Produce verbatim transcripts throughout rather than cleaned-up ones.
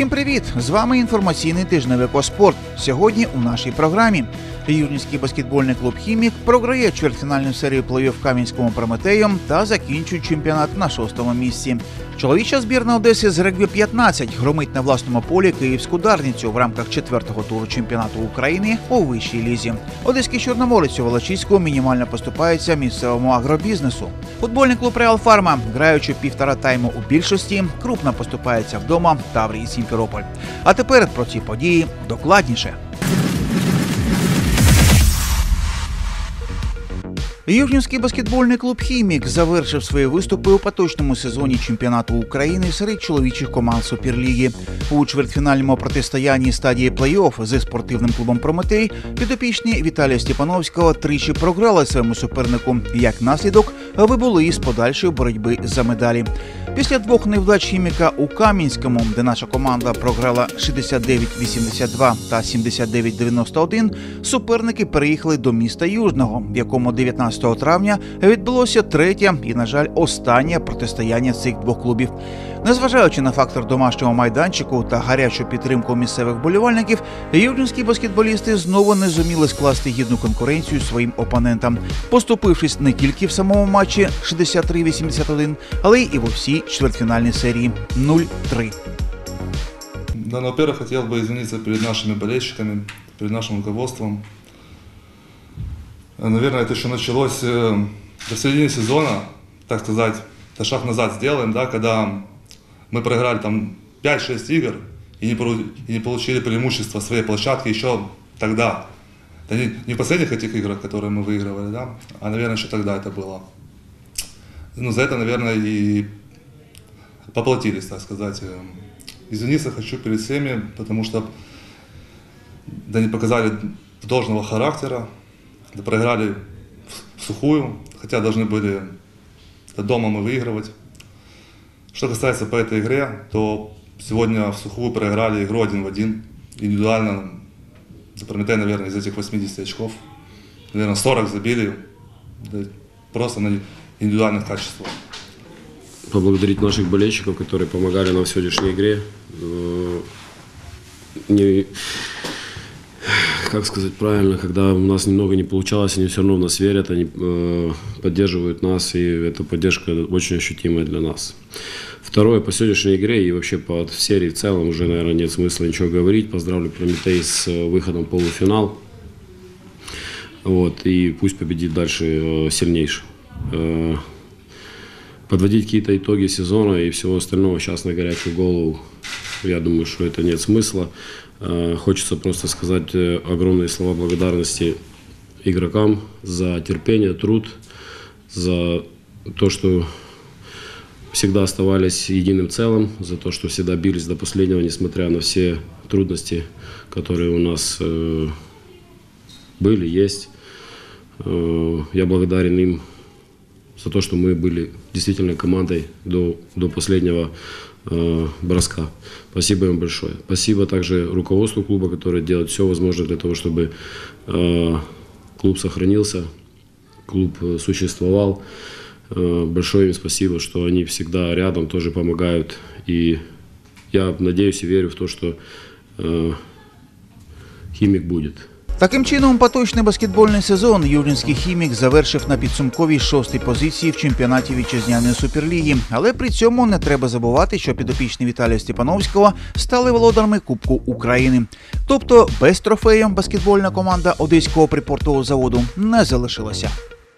Всім привіт! З вами інформаційний тижневик «Оспорт». Сьогодні у нашій програмі. Южнівський баскетбольний клуб «Хімік» програє чвертьфінальну серію плей-офф Кам'янському «Прометею» та закінчує чемпіонат на шостому місці. Чоловіча збірна Одеси з регбі п'ятнадцять громить на власному полі Київську Дарницю в рамках четвертого туру чемпіонату України у вищій лізі. Одеський Чорноморець у Волочиську мінімально поступається місцевому агробізнесу. Футбольний клуб «Реал Фарма», граючи півтора тайму у більшості, крупно поступається вдома Таврії Сімферополь. А тепер про ці події докладніше. Южнівський баскетбольний клуб «Хімік» завершив свої виступи у поточному сезоні чемпіонату України серед чоловічих команд Суперліги. У чвертьфінальному протистоянні стадії плей-офф зі спортивним клубом «Прометей» підопічні Віталія Степановського тричі програли своєму супернику. Як наслідок, вибули із подальшої боротьби за медалі. Після двох невдач «Хіміка» у Кам'янському, де наша команда програла шістдесят дев'ять вісімдесят два та сімдесят дев'ять дев'яносто один, суперники переїхали до міста Южного, в якому дев'ятнадцятого травня відбулося третє і, на жаль, останнє протистояння цих двох клубів. Незважаючи на фактор домашнього майданчику та гарячу підтримку місцевих вболівальників, южнівські баскетболісти знову не зуміли скласти гідну конкуренцію своїм опонентам, поступившись не тільки в самому матчі шістдесят три вісімдесят один, але й і во всій чвертьфінальній серії нуль три. Да, ну, во-первых, хотел бы извиниться перед нашими болельщиками, перед нашим руководством. Наверное, это еще началось э, до середины сезона, так сказать, это шаг назад сделаем, да, когда мы проиграли там пять-шесть игр и не, и не получили преимущество своей площадки еще тогда. Это не, не в последних этих играх, которые мы выигрывали, да, а, наверное, еще тогда это было. Ну, за это, наверное, и поплатились, так сказать. Извиниться хочу перед всеми, потому что да, не показали должного характера, да, проиграли в сухую, хотя должны были да, дома мы выигрывать. Что касается по этой игре, то сегодня в сухую проиграли игру один в один. Индивидуально, за Прометей, наверное, из этих восьмидесяти очков, наверное, сорок забили, да, просто на индивидуальных качествах. Поблагодарить наших болельщиков, которые помогали нам в сегодняшней игре. Не, как сказать правильно, когда у нас немного не получалось, они все равно в нас верят, они э, поддерживают нас, и эта поддержка очень ощутимая для нас. Второе, по сегодняшней игре и вообще по серии в целом уже, наверное, нет смысла ничего говорить. Поздравлю Прометей с выходом в полуфинал. Вот, и пусть победит дальше э, сильнейший. Э, Подводить какие-то итоги сезона и всего остального сейчас на горячую голову, я думаю, что это нет смысла. Хочется просто сказать огромные слова благодарности игрокам за терпение, труд, за то, что всегда оставались единым целым, за то, что всегда бились до последнего, несмотря на все трудности, которые у нас были, есть. Я благодарен им за то, что мы были действительно командой до, до последнего э, броска. Спасибо им большое. Спасибо также руководству клуба, которое делает все возможное для того, чтобы э, клуб сохранился, клуб существовал. Э, большое им спасибо, что они всегда рядом, тоже помогают. И я надеюсь и верю в то, что э, «Хімік» будет. Таким чином, поточний баскетбольний сезон южнівський «Хімік» завершив на підсумковій шостій позиції в чемпіонаті вітчизняної Суперліги. Але при цьому не треба забувати, що підопічні Віталія Степановського стали володарами Кубку України. Тобто без трофею баскетбольна команда Одеського припортового заводу не залишилася.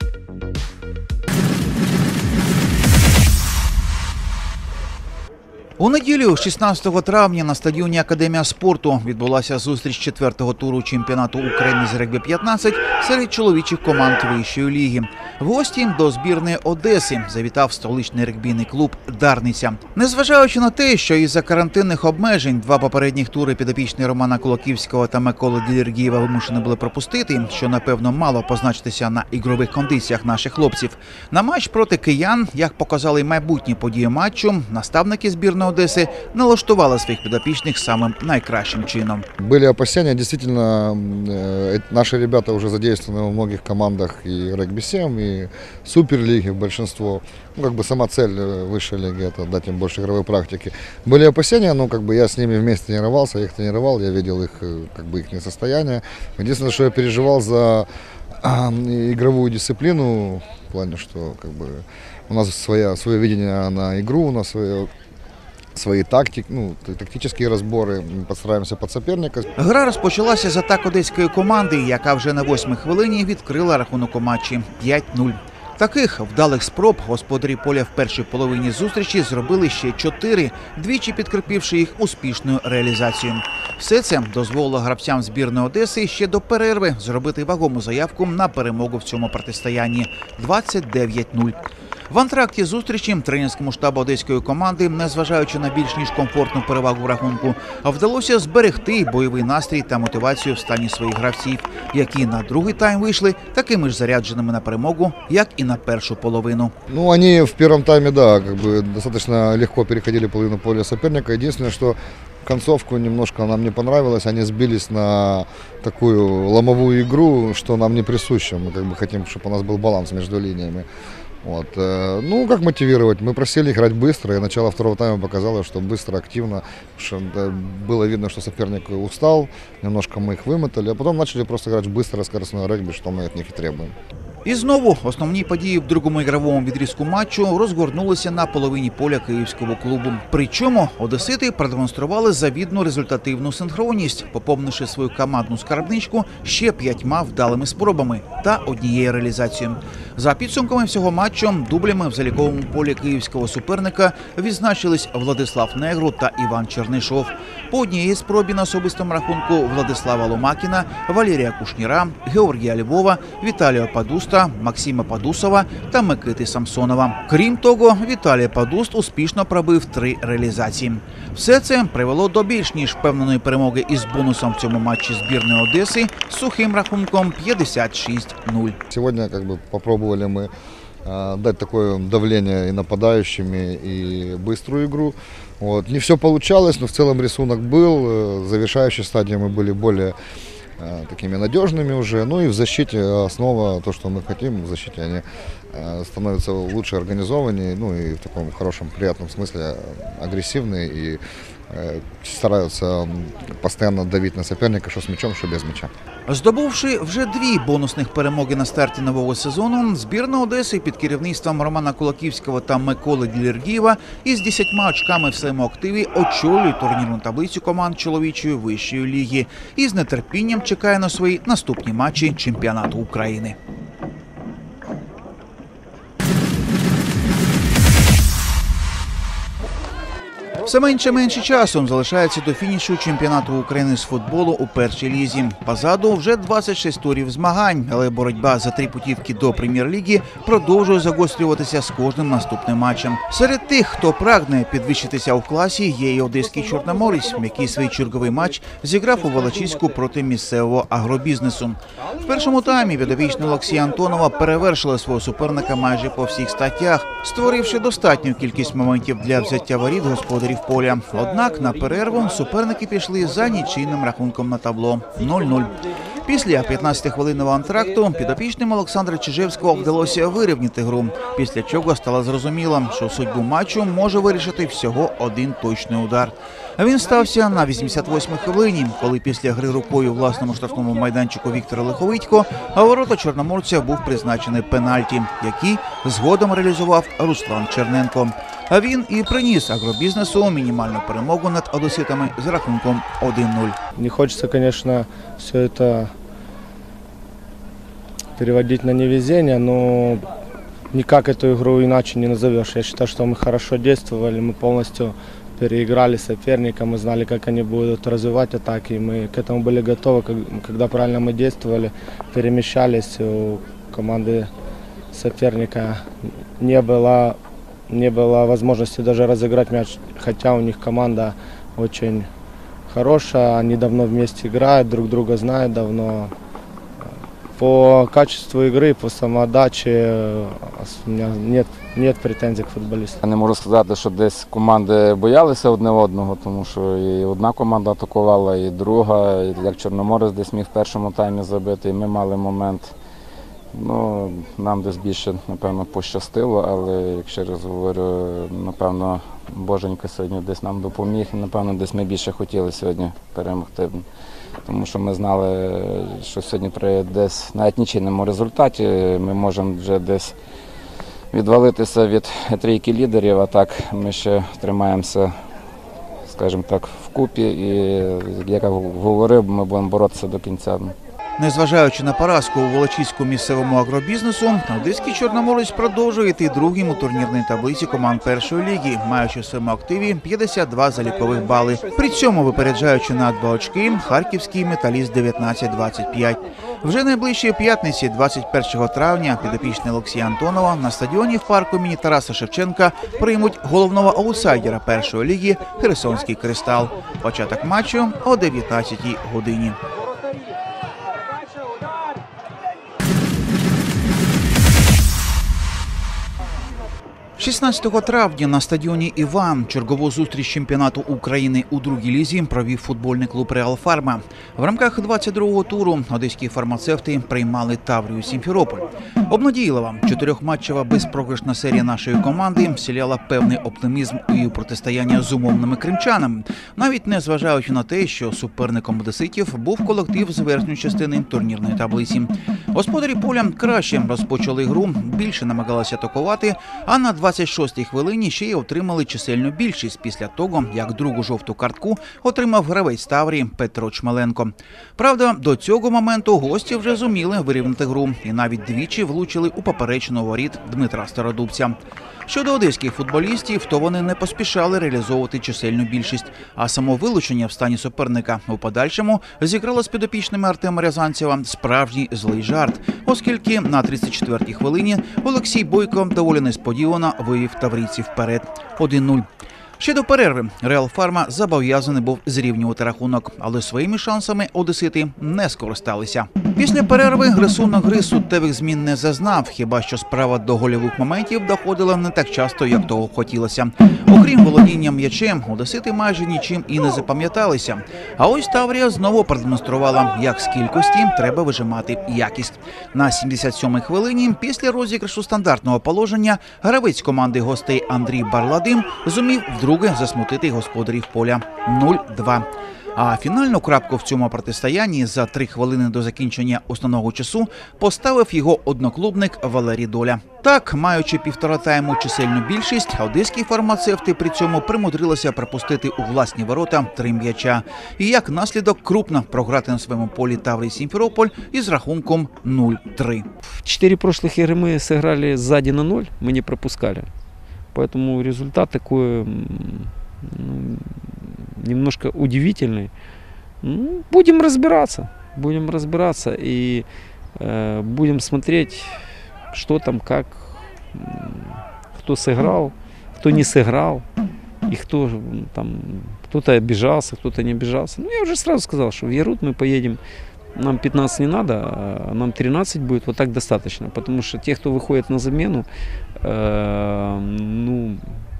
У неділю, шістнадцятого травня, на стадіоні «Академія спорту» відбулася зустріч четвертого туру чемпіонату України з регбі п'ятнадцять серед чоловічих команд вищої ліги. В гості до збірної Одеси завітав столичний регбійний клуб «Дарниця». Незважаючи на те, що із-за карантинних обмежень два попередніх тури підопічні Романа Кулаківського та Миколи Ділергієва вимушені були пропустити, що, напевно, мало позначитися на ігрових кондиціях наших хлопців, на матч проти киян, як показали майбутні події матчу, наставники збірної Одеси налаштували своїх підопічних самим найкращим чином. Были опасения, действительно, э, наши ребята уже задействованы во многих командах и регби семь, и суперлиги большинство. Ну, как бы сама цель высшей лиги – это дать им больше игровой практики. Были опасения, но как бы я с ними вместе тренировался, я их тренировал, я видел их, как бы, их состояние. Единственное, что я переживал за игровую дисциплину, в плане, что как бы у нас своя, свое видение на игру, у нас свое, свої тактики, ну, тактичні розбори, ми постараємося під суперника. Гра розпочалася з атак одеської команди, яка вже на восьмій хвилині відкрила рахунок у матчі п'ять нуль. Таких вдалих спроб господарі поля в першій половині зустрічі зробили ще чотири, двічі підкріпивши їх успішною реалізацією. Все це дозволило гравцям збірної Одеси ще до перерви зробити вагому заявку на перемогу в цьому протистоянні – двадцять дев'ять нуль. В антракті зустрічі тренерському штабу одеської команди, незважаючи на більш ніж комфортну перевагу в рахунку, вдалося зберегти бойовий настрій та мотивацію в стані своїх гравців, які на другий тайм вийшли такими ж зарядженими на перемогу, як і на першу половину. Ну, они в первом тайме, да, как бы достаточно легко переходили половину поля соперника. Единственное, что концовку немножко нам не понравилось, они сбились на такую ломовую игру, что нам не присуще. Мы как бы хотим, чтобы у нас был баланс между линиями. Вот. Ну, как мотивировать? Мы просили играть быстро, и начало второго тайма показало, что быстро, активно. Было видно, что соперник устал, немножко мы их вымотали, а потом начали просто играть быстро, скоростное регби, что мы от них и требуем. І знову основні події в другому ігровому відрізку матчу розгорнулися на половині поля київського клубу. Причому одесити продемонстрували завідну результативну синхронність, поповнивши свою командну скарбничку ще п'ятьма вдалими спробами та однією реалізацією. За підсумками всього матчу дублями в заліковому полі київського суперника відзначились Владислав Негру та Іван Чернишов. По однієї спробі на особистому рахунку Владислава Ломакіна, Валерія Кушніра, Георгія Львова, Віталія Падуста, Максима Падусова та Микити Самсонова. Крім того, Віталій Падуст успішно пробив три реалізації. Все це привело до більш ніж впевненої перемоги із бонусом в цьому матчі збірної Одеси з сухим рахунком п'ятдесят шість нуль. Сьогодні как бы попробовали ми дать такое давление и нападающими, и быструю игру. Вот. Не все получалось, но в целом рисунок был. В завершающей стадии мы были более такими надежными уже. Ну и в защите основа, то, что мы хотим, в защите они становятся лучше организованнее, ну и в таком хорошем, приятном смысле агрессивные и стараються постійно давити на суперника, що з м'ячом, що без м'яча. Здобувши вже дві бонусних перемоги на старті нового сезону, збірна Одеси під керівництвом Романа Кулаківського та Миколи Ділергієва із десятьма очками в своєму активі очолює турнірну таблицю команд чоловічої вищої ліги і з нетерпінням чекає на свої наступні матчі чемпіонату України. Все менше-менше часом залишається до фінішу чемпіонату України з футболу у першій лізі. Позаду вже двадцять шість турів змагань, але боротьба за три путівки до прем'єр-ліги продовжує загострюватися з кожним наступним матчем. Серед тих, хто прагне підвищитися у класі, є і одеський Чорноморець, який свій черговий матч зіграв у Волочиську проти місцевого агробізнесу. В першому таймі підопічні Олексія Антонова перевершили свого суперника майже по всіх статтях, створивши достатню кількість моментів для взяття воріт господарів поля. Однак на перерву суперники пішли за нічийним рахунком на табло нуль нуль. Після п'ятнадцятихвилинного антракту підопічним Олександра Чижевського вдалося вирівняти гру, після чого стало зрозуміло, що судьбу матчу може вирішити всього один точний удар. Він стався на вісімдесят восьмій хвилині, коли після гри рукою у власному штрафному майданчику Віктора Лиховитько а ворота чорноморця був призначений пенальті, який згодом реалізував Руслан Черненко. А він і приніс агробізнесу мінімальну перемогу над одеситами з рахунком один нуль. Не хочется, конечно, все это переводить на невезение, но никак эту игру иначе не назовешь. Я считаю, что мы хорошо действовали, мы полностью переиграли соперника, мы знали, как они будут развивать атаки, мы к этому были готовы, когда правильно мы действовали, перемещались, у команды соперника не было, не было возможности даже разыграть мяч, хотя у них команда очень хорошая, они давно вместе играют, друг друга знают давно. по качеству игры, по самоотдаче э, у меня нет, нет претензий к футболисту. Я не можу сказати, що десь команди боялися одне одного, тому що і одна команда атакувала, і друга, і як Чорноморець десь міг в першому таймі забити, і ми мали момент. Ну, нам десь більше, напевно, пощастило, але, як ще раз говорю, напевно, Боженька сьогодні десь нам допоміг, і, напевно, десь ми більше хотіли сьогодні перемогти. Тому що ми знали, що сьогодні при десь навіть нічийному результаті ми можемо вже десь відвалитися від трійки лідерів, а так ми ще тримаємося, скажімо так, вкупі і, як я говорив, ми будемо боротися до кінця. Незважаючи на поразку у Волочиську місцевому агробізнесу, одеський Чорноморець продовжує йти другим у турнірній таблиці команд першої ліги, маючи в своєму активі п'ятдесят два залікових бали. При цьому випереджаючи на два очки харківський Металіст дев'ятнадцять двадцять п'ять. Вже найближчої п'ятниці, двадцять першого травня, підопічні Олексія Антонова на стадіоні в парку імені Тараса Шевченка приймуть головного аутсайдера першої ліги Херсонський Кристал. Початок матчу о дев'ятнадцятій годині. шістнадцятого травня на стадіоні «Іван» чергову зустріч чемпіонату України у другій лізі провів футбольний клуб «Реал Фарма». В рамках двадцять другого туру одеські фармацевти приймали Таврію Сімферополь. Обнадійлива чотирьохматчева безпрограшна серія нашої команди вселяла певний оптимізм у протистояння з умовними кримчанами, навіть не зважаючи на те, що суперником одеситів був колектив з верхньої частини турнірної таблиці. Господарі поля краще розпочали гру, більше намагалися атакувати, а на двадцять шостій хвилині ще й отримали чисельну більшість після того, як другу жовту картку отримав гравець Таврії Петро Чмеленко. Правда, до цього моменту гості вже зуміли вирівняти гру і навіть двічі влучили у поперечину воріт Дмитра Стародубця. Щодо одеських футболістів, то вони не поспішали реалізовувати чисельну більшість, а самовилучення в стані суперника у подальшому зіграло з підопічними Артема Рязанцева справжній злий жарт, оскільки на тридцять четвертій хвилині Олексій Бойко доволі несподівано вивів таврійців вперед один нуль. Ще до перерви «Реал Фарма» зобов'язаний був зрівнювати рахунок, але своїми шансами одесити не скористалися. Після перерви рисунок гри суттєвих змін не зазнав, хіба що справа до гольових моментів доходила не так часто, як того хотілося. Окрім володіння м'ячем, одесити майже нічим і не запам'яталися. А ось Таврія знову продемонструвала, як з кількості треба вижимати якість. На сімдесят сьомій хвилині, після розіграшу стандартного положення, гравець команди гостей Андрій Барладим зумів вдруге засмутити господарів поля нуль два. А фінальну крапку в цьому протистоянні за три хвилини до закінчення основного часу поставив його одноклубник Валерій Доля. Так, маючи півтора тайму чисельну більшість, одеські фармацевти при цьому примудрилися пропустити у власні ворота три м'яча. І як наслідок крупно програти на своєму полі Таврії Сімферополь із рахунком нуль три. Четыре прошлых игры мы сыграли сзади на ноль, мы не пропускали. Поэтому результат такой, ну, немножко удивительный. Ну, будем разбираться, будем разбираться и э, будем смотреть, что там, как, кто сыграл, кто не сыграл, и кто там, кто-то обижался, кто-то не обижался. Ну, я уже сразу сказал, что в Ярут мы поедем, нам пятнадцать не надо, а нам тринадцать будет, вот так достаточно. Потому что те, кто выходит на замену, э, ну,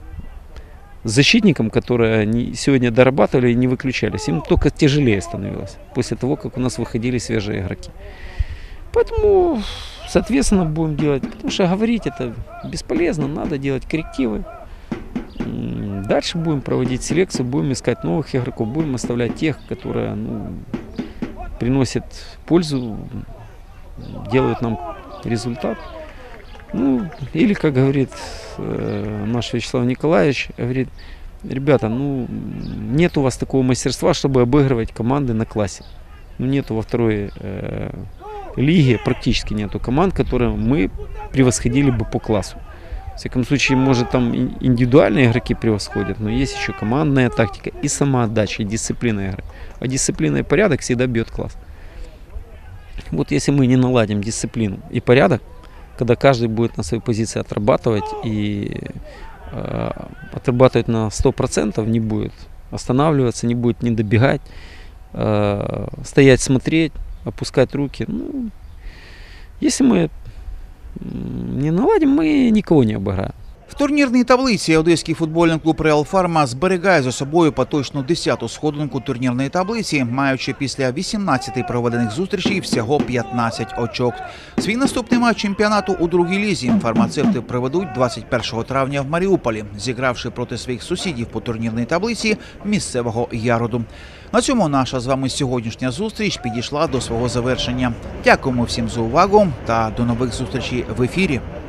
защитникам, которые они сегодня дорабатывали и не выключались, им только тяжелее становилось после того, как у нас выходили свежие игроки. Поэтому, соответственно, будем делать, потому что говорить это бесполезно, надо делать коррективы. Дальше будем проводить селекцию, будем искать новых игроков, будем оставлять тех, которые, ну, приносят пользу, делают нам результат. Ну, или, как говорит э, наш Вячеслав Николаевич, говорит, ребята, ну, нет у вас такого мастерства, чтобы обыгрывать команды на классе. Ну, нету во второй э, лиге, практически нету команд, которые мы превосходили бы по классу. В всяком случае, может, там индивидуальные игроки превосходят, но есть еще командная тактика и самоотдача, и дисциплина игры. А дисциплина и порядок всегда бьет класс. Вот если мы не наладим дисциплину и порядок, когда каждый будет на своей позиции отрабатывать и э, отрабатывать на сто процентов, не будет останавливаться, не будет не добегать, э, стоять, смотреть, опускать руки. Ну, Если мы м, не наладим, мы никого не обыграем. В турнірній таблиці одеський футбольний клуб «Реал Фарма» зберігає за собою поточну десяту сходинку турнірної таблиці, маючи після вісімнадцяти проведених зустрічей всього п'ятнадцять очок. Свій наступний матч чемпіонату у другій лізі фармацевти проведуть двадцять першого травня в Маріуполі, зігравши проти своїх сусідів по турнірній таблиці місцевого Яроду. На цьому наша з вами сьогоднішня зустріч підійшла до свого завершення. Дякуємо всім за увагу та до нових зустрічей в ефірі.